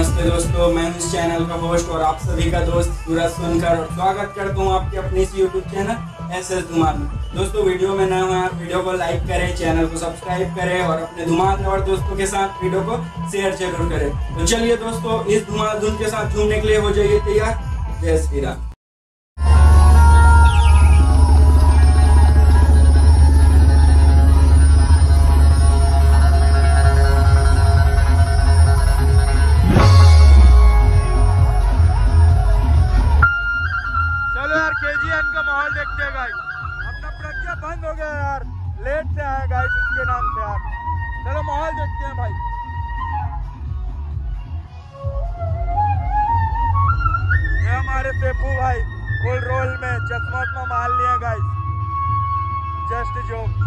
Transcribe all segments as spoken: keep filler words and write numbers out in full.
नमस्ते दोस्तों, मैं हूं इस चैनल का होस्ट और आप सभी का दोस्त सूरज सोनकर और स्वागत करता हूं आपके अपने इस YouTube channel S S Dhumal में। दोस्तों वीडियो में नए हैं, वीडियो को लाइक करें, चैनल को सब्सक्राइब करें और अपने धुमाल और दोस्तों के साथ वीडियो को शेयर जरूर करें। तो चलिए दोस्तों, इस धुमाल धुन के साथ झूमने के लिए हो जाइए तैयार। जय श्री राम। केजीएन का माहौल देखते हैं गाइस। अपना प्रज्ञा बंद हो गया यार, लेट से आए गाइस इसके नाम से यार। चलो माहौल देखते हैं भाई। ये हमारे सेपू भाई फुल रोल में चश्मा वश्मा मार लिए गाइस। Just joke.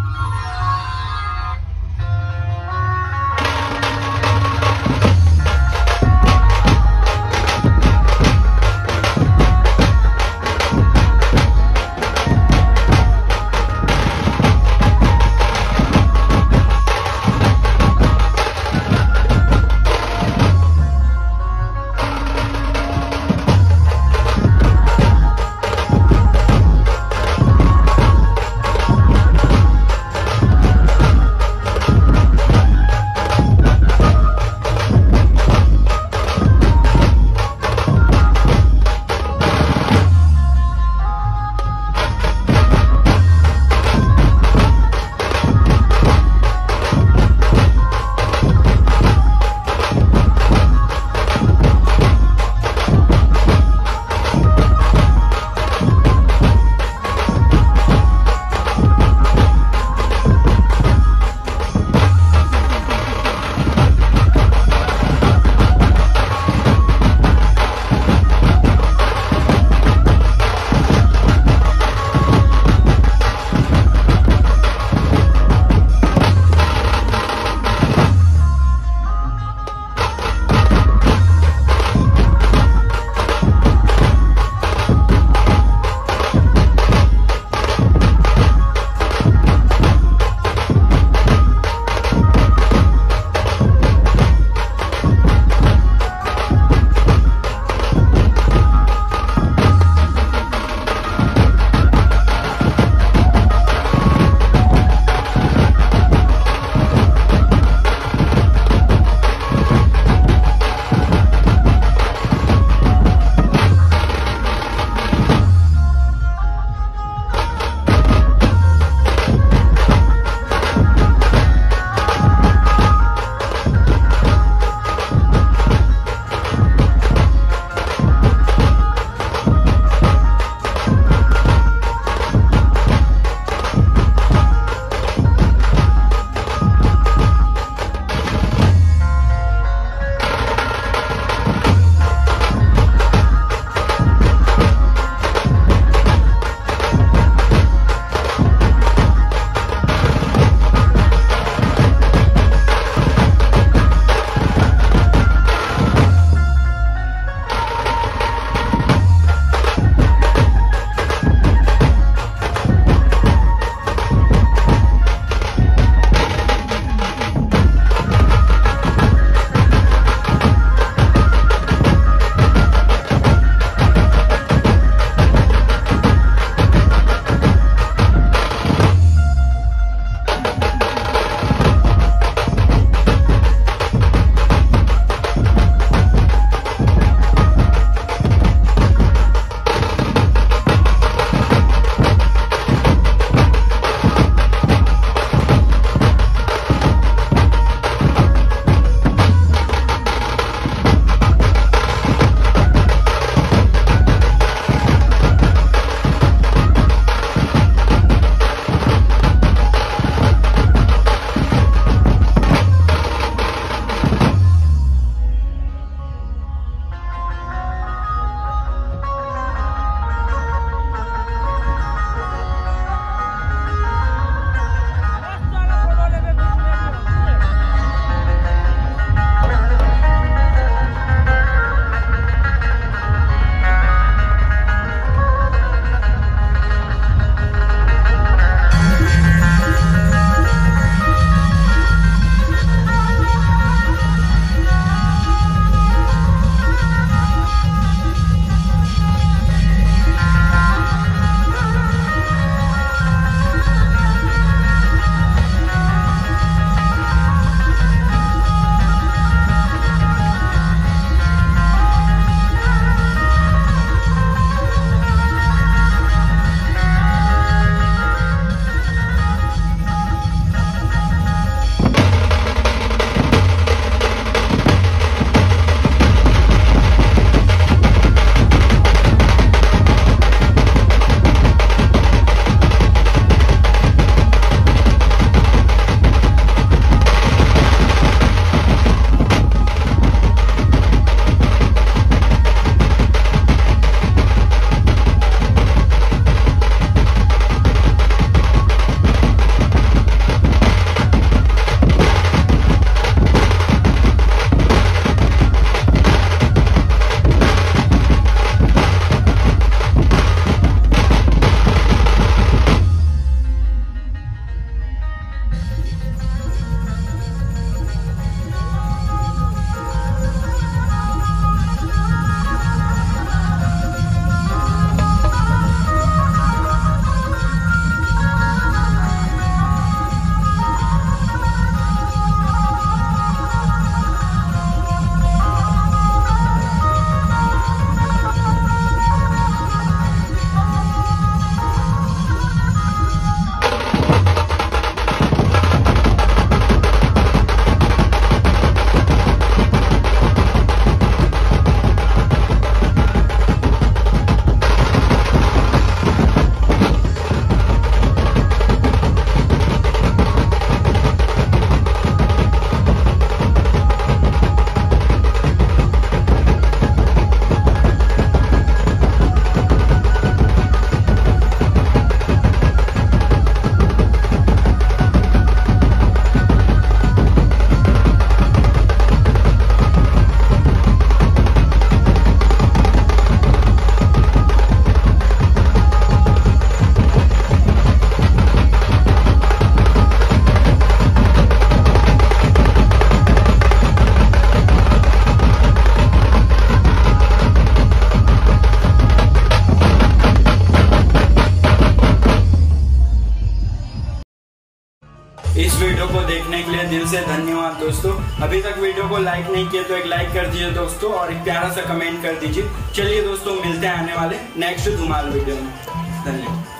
धन्यवाद दोस्तों। अभी तक वीडियो को लाइक नहीं किया तो एक लाइक कर दीजिए दोस्तों और एक प्यारा सा कमेंट कर दीजिए। चलिए दोस्तों, मिलते हैं आने वाले नेक्स्ट धमाल वीडियो में। धन्यवाद।